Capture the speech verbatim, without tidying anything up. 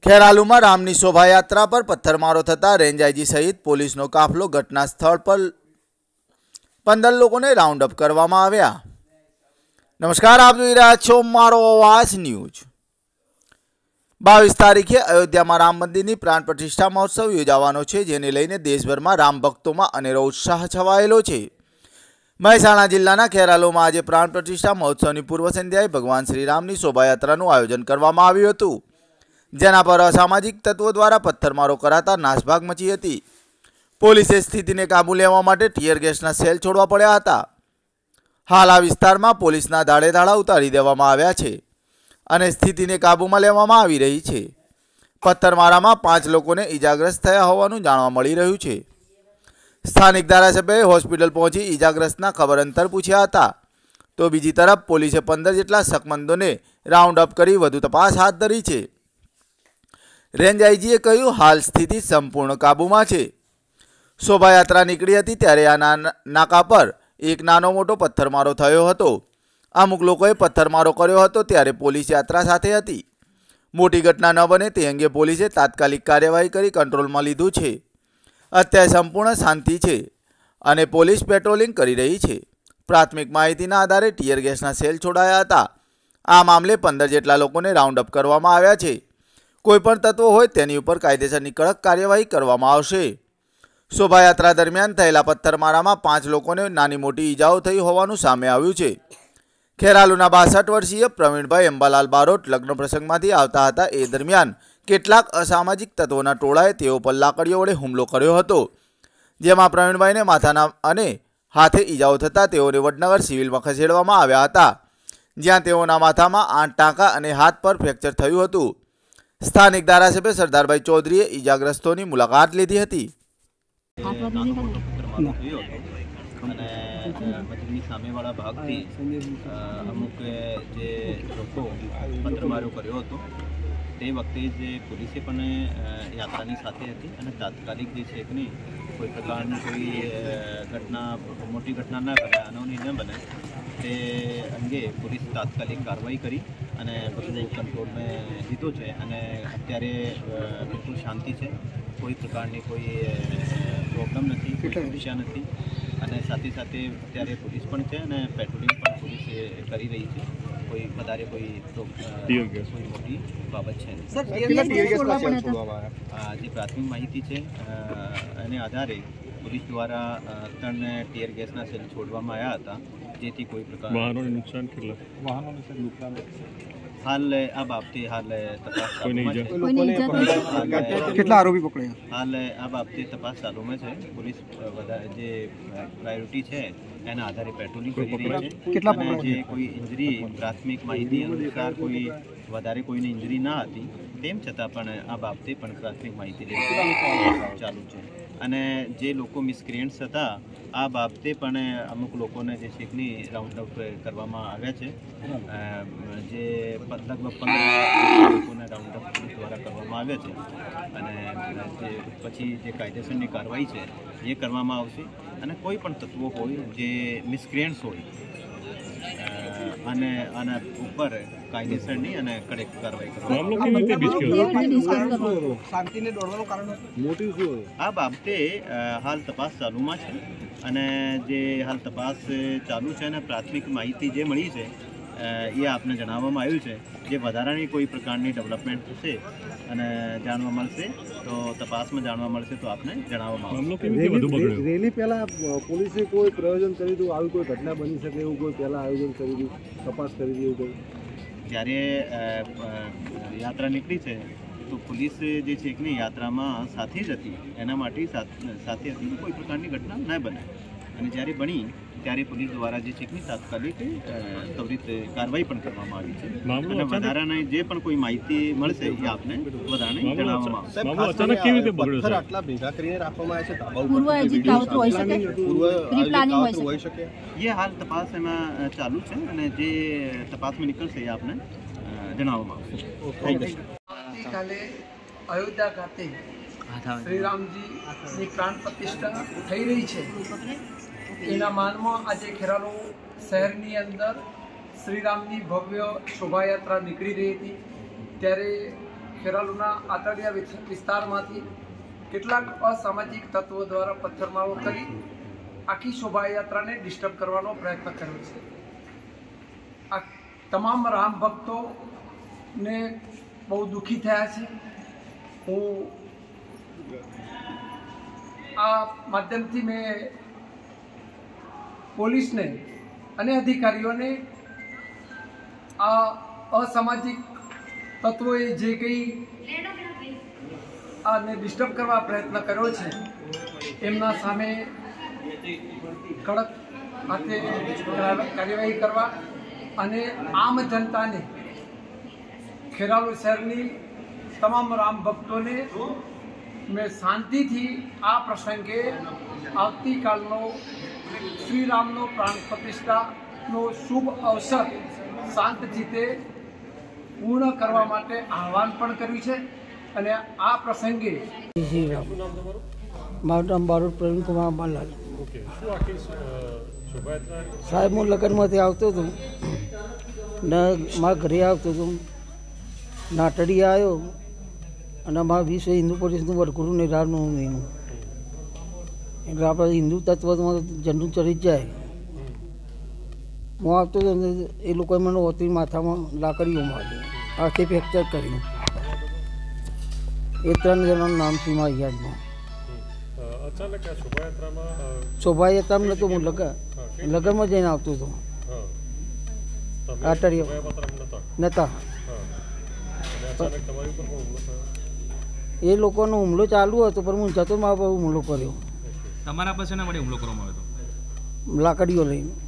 ખેરાલુમાં રામની શોભાયાત્રા પર પથ્થરમારો થતા રેન્જ આઈજી સહિત પોલીસનો કાફલો ઘટના સ્થળ પર પંદર લોકોને રાઉન્ડ અપ કરવામાં આવ્યા। નમસ્કાર, આપ જોઈ રહ્યા છો મારો અવાજ ન્યૂઝ। બાવીસ તારીખે અયોધ્યામાં રામ મંદિરની પ્રાણ પ્રતિષ્ઠા મહોત્સવ યોજાવાનો છે, જેને લઈને દેશભરમાં રામ ભક્તોમાં અનેરો ઉત્સાહ છવાયેલો છે। મહેસાણા જિલ્લાના ખેરાલુમાં આજે પ્રાણ પ્રતિષ્ઠા મહોત્સવની પૂર્વ સંધ્યાએ ભગવાન શ્રી રામની શોભાયાત્રાનું આયોજન કરવામાં આવ્યું હતું, જેના પર અસામાજિક તત્વો દ્વારા પથ્થરમારો કરાતા નાસભાગ મચી હતી। પોલીસે સ્થિતિને કાબૂ લેવા માટે ટીયર ગેસના સેલ છોડવા પડ્યા હતા। હાલ આ વિસ્તારમાં પોલીસના દાડે દાડા ઉતારી દેવામાં આવ્યા છે અને સ્થિતિને કાબૂમાં લેવામાં આવી રહી છે। પથ્થરમારામાં પાંચ લોકોને ઈજાગ્રસ્ત થયા હોવાનું જાણવા મળી રહ્યું છે। સ્થાનિક ધારાસભ્યએ હોસ્પિટલ પહોંચી ઈજાગ્રસ્તના ખબર અંતર પૂછ્યા હતા, તો બીજી તરફ પોલીસે પંદર જેટલા શકમંદોને રાઉન્ડ અપ કરી વધુ તપાસ હાથ ધરી છે। રેન્જ આઈજીએ કહ્યું, હાલ સ્થિતિ સંપૂર્ણ કાબૂમાં છે। શોભાયાત્રા નીકળી હતી ત્યારે આ નાકા પર એક નાનો મોટો પથ્થરમારો થયો હતો। અમુક લોકોએ પથ્થરમારો કર્યો હતો ત્યારે પોલીસ યાત્રા સાથે હતી। મોટી ઘટના ન બને તે અંગે પોલીસે તાત્કાલિક કાર્યવાહી કરી કંટ્રોલમાં લીધું છે। અત્યારે સંપૂર્ણ શાંતિ છે અને પોલીસ પેટ્રોલિંગ કરી રહી છે। પ્રાથમિક માહિતીના આધારે ટીયર ગેસના સેલ છોડાયા હતા। આ મામલે પંદર જેટલા લોકોને રાઉન્ડ અપ કરવામાં આવ્યા છે। કોઈપણ તત્વો હોય તેની ઉપર કાયદેસરની કડક કાર્યવાહી કરવામાં આવશે। શોભાયાત્રા દરમિયાન થયેલા પથ્થરમારામાં પાંચ લોકોને નાની મોટી ઈજાઓ થઈ હોવાનું સામે આવ્યું છે। ખેરાલુના બાસઠ વર્ષીય પ્રવીણભાઈ અંબાલાલ બારોટ લગ્ન પ્રસંગમાંથી આવતા હતા। એ દરમિયાન કેટલાક અસામાજિક તત્વોના ટોળાએ તેઓ પર લાકડીઓ વડે હુમલો કર્યો હતો, જેમાં પ્રવીણભાઈને માથાના અને હાથે ઈજાઓ થતાં તેઓને વડનગર સિવિલમાં ખસેડવામાં આવ્યા હતા, જ્યાં તેઓના માથામાં આઠ ટાંકા અને હાથ પર ફ્રેક્ચર થયું હતું। સ્થાનિક ધારાસભ્ય સરદારભાઈ ચૌધરીએ ઈજાગ્રસ્તોની મુલાકાત લીધી હતી। સામેવાળા ભાગથી અમુક જે લોકો પથ્થરમારો કર્યો હતો તે વખતે જે પોલીસે પણ યાત્રાની સાથે હતી અને તાત્કાલિક જે છે કે કોઈ પ્રકારની કોઈ ઘટના મોટી ઘટના ન બને, અનોની ન બને તે અંગે પોલીસ તાત્કાલિક કાર્યવાહી કરી અને બધું કંટ્રોલમાં લીધો છે અને અત્યારે બિલકુલ શાંતિ છે। કોઈ પ્રકારની કોઈ પ્રોબ્લેમ નથી, કોઈ સમસ્યા નથી અને સાથે સાથે અત્યારે પોલીસ પણ છે અને પેટ્રોલિંગ પણ પોલીસ કરી રહી છે। કોઈ વધારે કોઈ કોઈ મોટી બાબત છે જે પ્રાથમિક માહિતી છે એને આધારે પોલીસ દ્વારા ત્રણ ટીયર ગેસના સેલ છોડવામાં આવ્યા હતા, જેથી કોઈ પ્રકાર વાહનોને નુકસાન કેટલા વાહનોને નુકસાન હાલ આ બાબતે હાલ તપાસ કેટલા આરોપી પકડાયા હાલ આ બાબતે તપાસ ચાલુમાં છે। પોલીસ વધારે જે પ્રાયોરિટી છે એના આધારે પેટ્રોલિંગ કરી રહી છે। કેટલા જે કોઈ ઇન્જરી પ્રાથમિક માહિતી અનુસાર કોઈ વધારે કોઈને ઇન્જરી ના હતી, તેમ છતાં પણ આ બાબતે પણ પ્રાથમિક માહિતી લેવાની ચાલુ છે અને જે લોકો મિસક્રિયન્ટ્સ હતા આ બાબતે પણ અમુક લોકોને જે શેકની રાઉન્ડ અપ કરવામાં આવ્યા છે। જે લગભગ પંદર લોકોને રાઉન્ડ અપ દ્વારા કરવામાં આવ્યા છે અને જે પછી જે કાયદેસરની કાર્યવાહી છે એ કરવામાં આવશે અને કોઈ પણ તત્વો હોય જે મિસક્રિયન્ટ્સ હોય અને આના ઉપર કાયદેસરની અને કડક કાર્યવાહી આ બાબતે હાલ તપાસ ચાલુમાં છે અને જે હાલ તપાસ ચાલુ છે અને પ્રાથમિક માહિતી જે મળી છે એ આપને જણાવવામાં આવ્યું છે। જે વધારાની કોઈ પ્રકારની ડેવલપમેન્ટ થશે અને જાણવા મળશે તો તપાસમાં જાણવા મળશે તો આપને જણાવવામાં આવશે। રેલી પહેલા પોલીસે કોઈ પ્રયોજન કર્યું હતું, આવી કોઈ ઘટના બની શકે એવું કોઈ પહેલા આયોજન કર્યું હતું, તપાસ કરી એવું કોઈ? જ્યારે યાત્રા નીકળી છે તો પોલીસ જે છે કે યાત્રામાં સાથે જ હતી, એના માટે સાથે હતી કોઈ પ્રકારની ઘટના ન બને અને જ્યારે બની ત્યારે પોલીસ દ્વારા જે છે કે તાત્કાલિક ત્વરિત કાર્યવાહી પણ કરવામાં આવી છે અને વધારાની જે પણ કોઈ માહિતી મળશે એ આપને વધારે જણાવવામાં આવશે। આટલા ભેગા કરીને રાખવામાં આવે છે, એ હાલ તપાસ એમાં ચાલુ છે અને જે તપાસમાં નીકળશે એ આપને જણાવવામાં આવશે। આવતીકાલે અયોધ્યા ખાતે શ્રી રામજીની પ્રાણ પ્રતિષ્ઠા થઈ રહી છે, એના માનમાં આજે ખેરાલુ શહેરની અંદર શ્રીરામની ભવ્ય શોભાયાત્રા નીકળી રહી હતી, ત્યારે ખેરાલુના આતડિયા વિસ્તારમાંથી કેટલાક અસામાજિક તત્વો દ્વારા પથ્થરમારો કરી આખી શોભાયાત્રાને ડિસ્ટર્બ કરવાનો પ્રયત્ન કર્યો છે. આ તમામ રામ ભક્તોને બહુ દુઃખી થયા છે. હું આ માધ્યમથી મેં પોલીસને અને અધિકારીઓને આ અસામાજિક તત્વોએ જે કંઈ આને ડિસ્ટર્બ કરવા પ્રયત્ન કર્યો છે એમના સામે કડક હાથે કાર્યવાહી કરવા અને આમ જનતાને ખેરાલુ શહેરની તમામ રામ ભક્તોને મેં શાંતિથી આ પ્રસંગે આવતીકાલનો શ્રીરામનો પ્રાણ પ્રતિષ્ઠાનો શુભ અવસર શાંત જીતે પૂર્ણ કરવા માટે આહવાન પણ કર્યું છે. અને આ પ્રસંગે મારું નામ બારોટ પ્રવીણકુમાર બાલાલ. સાહેબ, હું લગ્નમાંથી આવતો હતો ને મારા ઘરે આવતો હતો, નાટડી આવ્યો અને મારા વિશ્વ હિન્દુ પોલીસનું વરઘોડું ને રામનું એનું એટલે આપણે હિન્દુ તત્વમાં ઝંડુ ચડી જ જાય. હું આવતો હતો એ લોકોએ મને ઓતરી માથામાં લાકડીઓ મારી, હાથે ફ્રેક્ચર કર્યું. એ ત્રણ જણાનું નામ છે મારા યાદમાં. શોભાયાત્રામાં નહોતો, હું લગન લગ્નમાં જઈને આવતો હતો. આટડિયા નહોતા. એ લોકોનો હુમલો ચાલુ હતો પણ હું જતો મારા પર હુમલો કર્યો. તમારા પાસે ના વડે હુમલો કરવામાં આવ્યો હતો? લાકડીઓ લઈને.